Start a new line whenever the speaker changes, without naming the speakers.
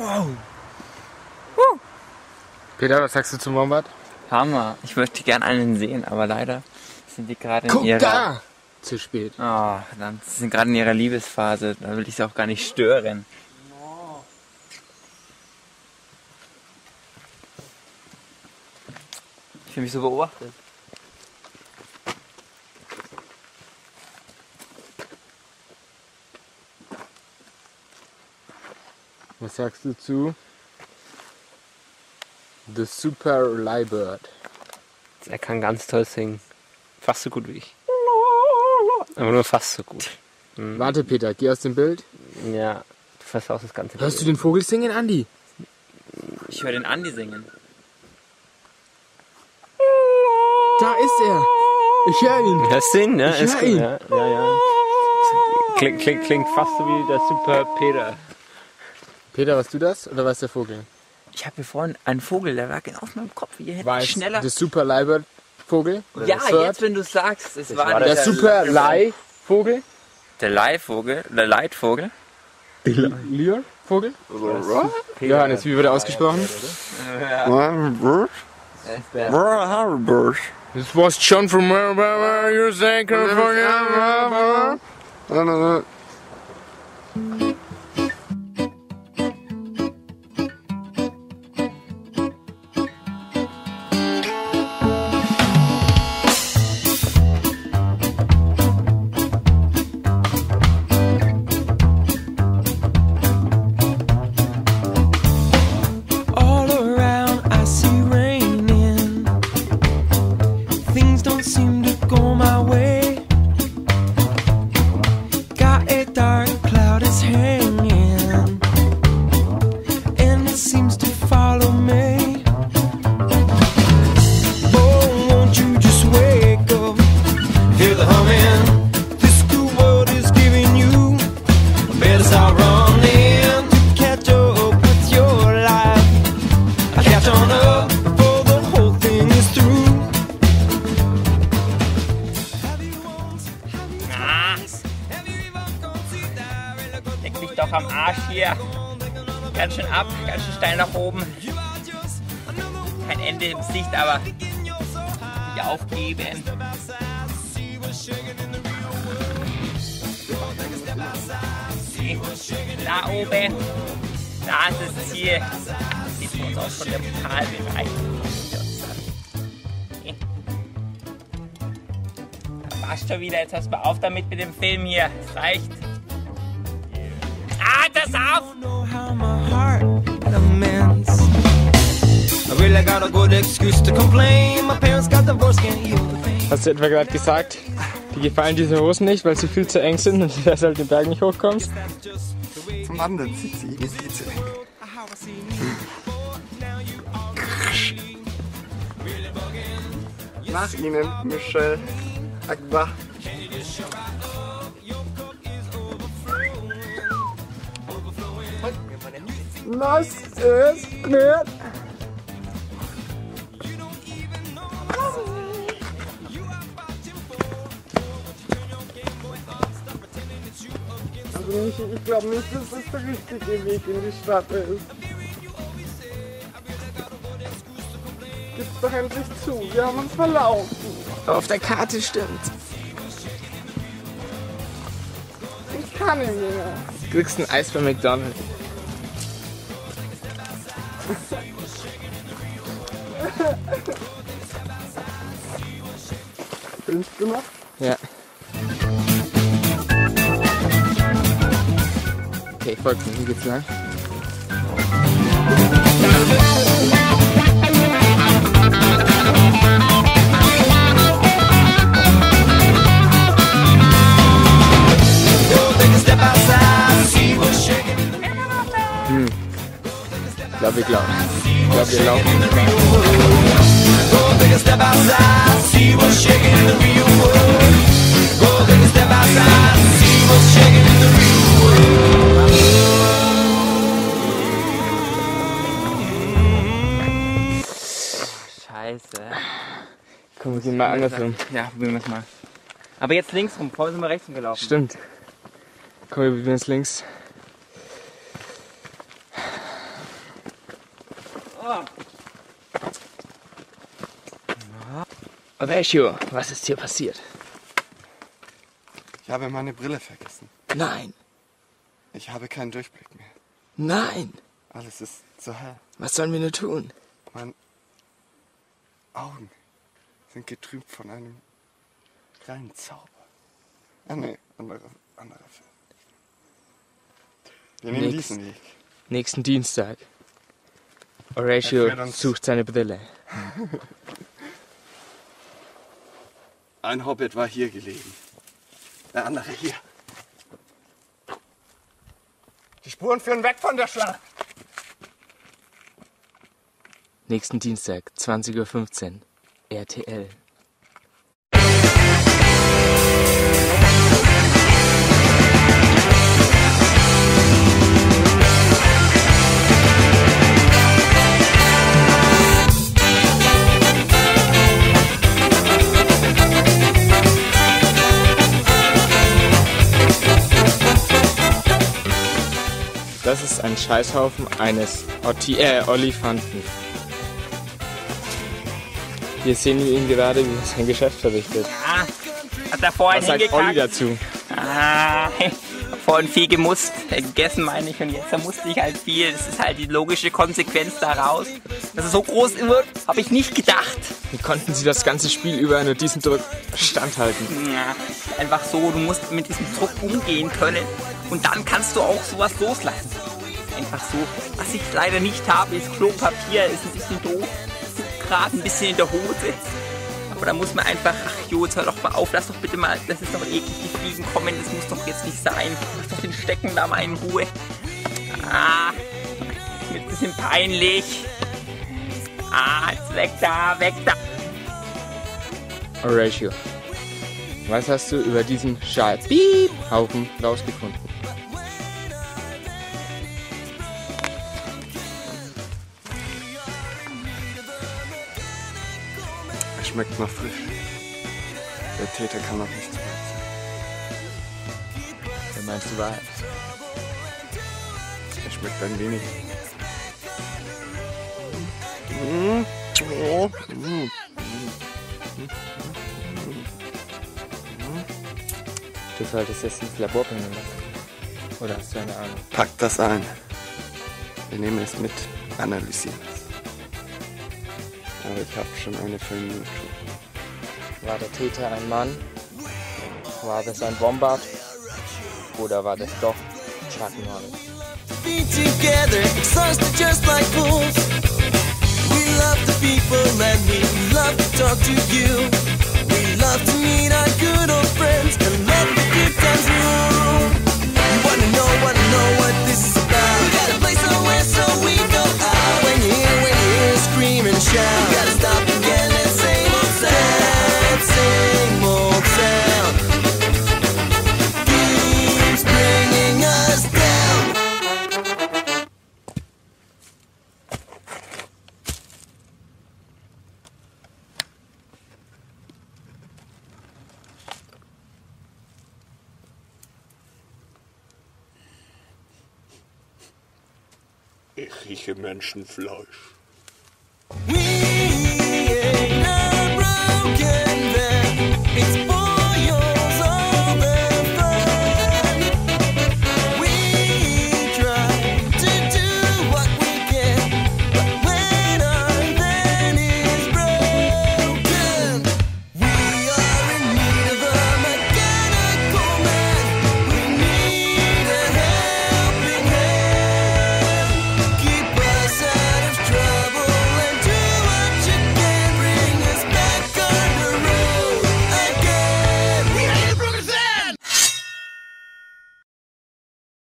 Wow.
Peter, was sagst du zum Wombat?
Hammer. Ich möchte gern einen sehen, aber leider sind die gerade in
Guck
ihrer...
da! Zu spät.
Oh, verdammt. Sie sind gerade in ihrer Liebesphase. Da will ich sie auch gar nicht stören. Ich fühle mich so beobachtet.
Was sagst du zu The Super Lyrebird?
Er kann ganz toll singen. Fast so gut wie ich. Aber nur fast so gut.
Warte, Peter, geh aus dem Bild.
Ja, du versaust das ganze
Hörst du den Vogel singen, Andi?
Ich höre den Andi singen.
Da ist er! Ich höre ihn!
Hörst du ihn? Ne?
Ich
Ist
hör
gut,
ihn.
ja. Klingt fast so wie der Super Peter.
Peter, warst du das oder war es der Vogel?
Ich habe hier vorhin einen Vogel, der war genau auf meinem Kopf. Ihr hättet
War es
schneller...
der Super Lyrebird Vogel? Oder
Ja,
der Third?
jetzt wenn du sagst, es war
war
Der
dieser
Super Ly Vogel?
Der Leihvogel, der Leitvogel.
Lyre Vogel? Johannes, wie wird er ausgesprochen? This was John from where you're saying California.
All around I see raining. Things don't seem to go my way. Got a dark cloud is hanging, and it seems to follow me. Oh, won't you just wake up, hear the humming. This cool world is giving you a better start running to catch up with your life. I catch on up before the whole thing is through. Have you once, have you twice, have you even considered a
Leck dich doch am Arsch hier. Ganz schön ab, ganz schön steil nach oben.
you are just another
Kein Ende im Sicht, aber
in your soul high.
nicht aufgeben.
Step outside, see what's shaking in the real world. Go take a step outside, see what's shaking in
Da oben, da ist das Ziel. Sieht man uns auch schon im Talbereich. Okay. Da passt schon wieder, jetzt hast du mal auf damit mit dem Film hier. Es reicht. Ah, das auf!
know how my heart laments. I really got a good excuse to complain. My parents got divorced, can't heal the pain.
Hast du etwa gerade gesagt, dir gefallen diese Hosen nicht, weil sie viel zu eng sind und du deshalb den Berg nicht hochkommst?
That's just the way
Zum Wandern sind sie nicht zu eng.
how I see me. Now you already really bugging.
Nach ihnen, Michelle. Akbar. Lass es nicht! Also ich glaube nicht, dass das der richtige Weg in die Stadt ist. Gib's doch endlich zu, wir haben uns verlaufen. Auf der Karte stimmt. Ich kann nicht mehr.
Du kriegst ein Eis bei McDonald's.
Filmst du noch?
Ja. Okay, folgt mir, wie geht's lang?
Go take a step outside, see what's shaking in the
Ich glaube, wir glauben. Ich glaube, wir laufen.
Go take a step outside, see what's shaking in the real world. Go take a step outside, see what's shaking in the real world.
Scheiße.
Komm, wir gehen mal andersrum.
Ja, probieren wir es mal. Aber jetzt links rum, vorher sind wir rechts rumgelaufen.
Stimmt. Komm, wir probieren es links. Horatio, was ist hier passiert?
Ich habe meine Brille vergessen.
Nein,
Ich habe keinen Durchblick mehr.
nein.
Alles ist so hell.
Was sollen wir nur tun?
Meine Augen sind getrübt von einem kleinen Zauber. Ah ne, anderer Film. Wir nehmen
Nix.
diesen Weg.
Nächsten Dienstag. Horatio
Er führt uns-
sucht seine Brille.
Ein Hobbit war hier gelegen. Der andere hier. Die Spuren führen weg von der Schlacht.
Nächsten Dienstag, 20:15 Uhr. RTL. Das ist ein Scheißhaufen eines Olifanten. Hier sehen wir ihn gerade, wie er sein Geschäft verrichtet.
Ah, hat er vorhin
Was sagt Olli
hingekackt?
dazu?
Ah, vorhin viel gemusst, gegessen meine ich, und jetzt musste ich halt viel. Das ist halt die logische Konsequenz daraus. Dass es so groß wird, habe ich nicht gedacht.
Wie konnten sie das ganze Spiel über nur diesen Druck standhalten?
Ja, einfach so, du musst mit diesem Druck umgehen können und dann kannst du auch sowas loslassen. Einfach so. Was ich leider nicht habe, ist Klopapier, ist ein bisschen doof. Gerade ein bisschen in der Hose. Aber da muss man einfach, ach Jo, jetzt hör doch mal auf, lass doch bitte mal, das ist doch eklig, die Fliegen kommen, das muss doch jetzt nicht sein. Lass doch den Stecken da mal in Ruhe. Ah, ist mir ein bisschen peinlich. Ah, jetzt weg da, weg da.
Horatio, was hast du über diesen Scheiß-Haufen rausgefunden?
Er schmeckt noch frisch. Der Täter kann noch nicht so weit
Wer meinst du Wahrheit?
sein. Er schmeckt ein wenig.
Du solltest jetzt ins Labor bringen lassen. Oder hast du eine Ahnung?
Packt das ein. Wir nehmen es mit, analysieren es. Aber ich habe schon eine Vermutung.
War der Täter ein Mann? War das ein Wombat? Oder war das doch Chuck Norris?
Be together, exhausted just like fools. We love the people and we love to talk to you. We love to meet our good old friends and let the good times roll. You wanna know what this is about? We got a place somewhere so we go out. When you hear scream and shout, you gotta stop and get that same old sound, same old sound. Keeps bringing us down.
Ich rieche Menschenfleisch.